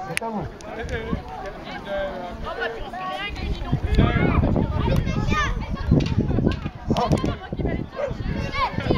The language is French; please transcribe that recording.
C'est à vous. Oh bah tu ne fais rien que lui non plus. Oh.